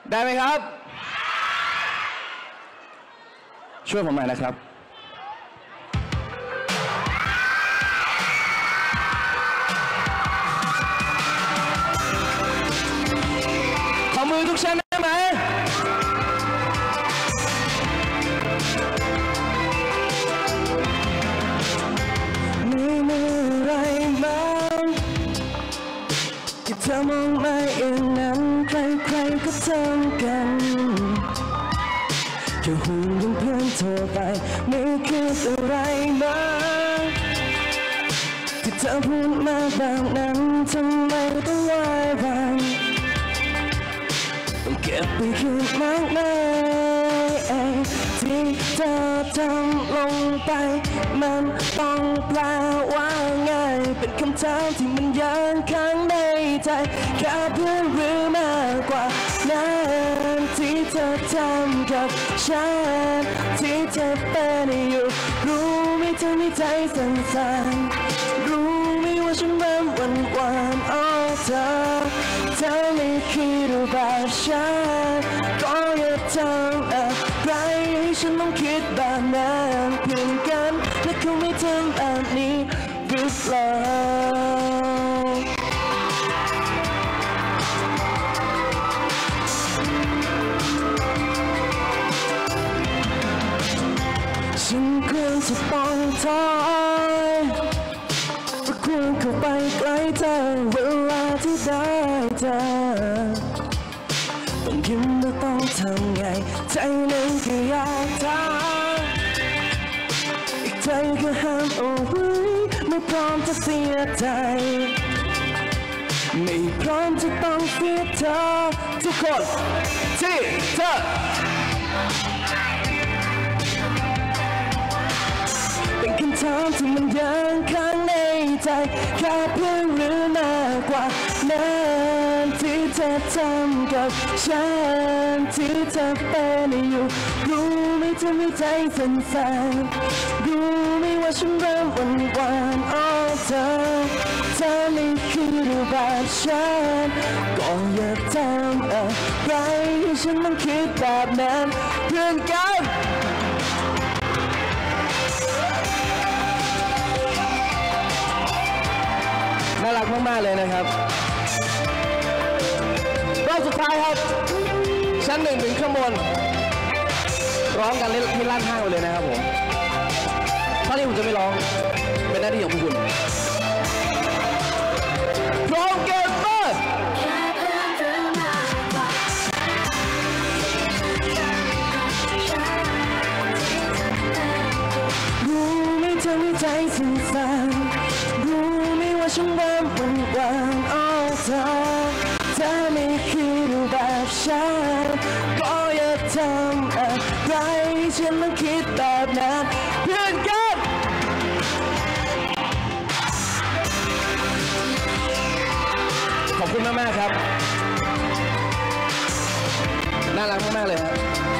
ได้ไหมครับช่วยผมหน่อยนะครับขอมือทุกชั้นได้ไหมมีมืออะไรบ้างที่เธอมองมาอย่างนั้นใครๆก็ทำกันแค่หุ่นยังเพื่อนโทรไปไม่คิดอะไรบ้างที่เธอพูดมาแบบนั้นทำไมต้องวายวายต้องเก็บไปคิดมากมายที่เธอทำลงไปมันต้องแปลว่าไงเป็นคำถามที่มันยังค้างในใจแค่เพื่อนหรือมากกว่านั้นที่เธอทำกับฉันที่เธอเป็นอยู่รู้ไหมเธอในใจสั่นๆรู้ไหมว่าฉันเริ่มหวั่นๆเธอไม่คิดแบบฉันก็อย่าทำอะไรให้ฉันต้องคิดแบบนั้นเพื่อนกันและเขาไม่ทำแบบนี้หรือเปล่าฉันควรจะต้องถอยหรือควรเข้าไปใกล้เธอเวลาที่ได้เจอต้องยิ้มและต้องทำไงใจนั้นก็อยากถามอีกใจก็ห้ามเอาไว้ไม่พร้อมจะเสียใจไม่พร้อมจะต้องเสียเธอทุกคนที่เธอเป็นคำถามที่มันยังค้างในใจแค่เพื่อนหรือมากกว่านั้นที่เธอทำกับฉันที่เธอเป็นอยู่รู้ไหมเธอไม่ใจสั่นๆรู้ไหมว่าฉันเริ่มหวั่นเธอไม่คิดแบบฉันก็อย่าทำอะไรให้ฉันต้องคิดแบบนั้นเพื่อนกันน่ารักมากๆเลยนะครับรอบสุดท้ายครับชั้น1ถึงข้างบนร้องกันที่ลั่นห้างเลยนะครับผมถ้าที่ผมจะไม่ร้องเป็นหน้าที่ของพวกคุณพร้อมเก็บมารู้ไหมเธอไม่ใจสั่นๆรู้ไหมว่าฉันเริ่มหวั่นเธอไม่คิดแบบฉันก็อย่าทำอะไรฉันต้องคิดแบบนั้นเพื่อนกันขอบคุณมากๆครับน่ารักมากๆเลยครับ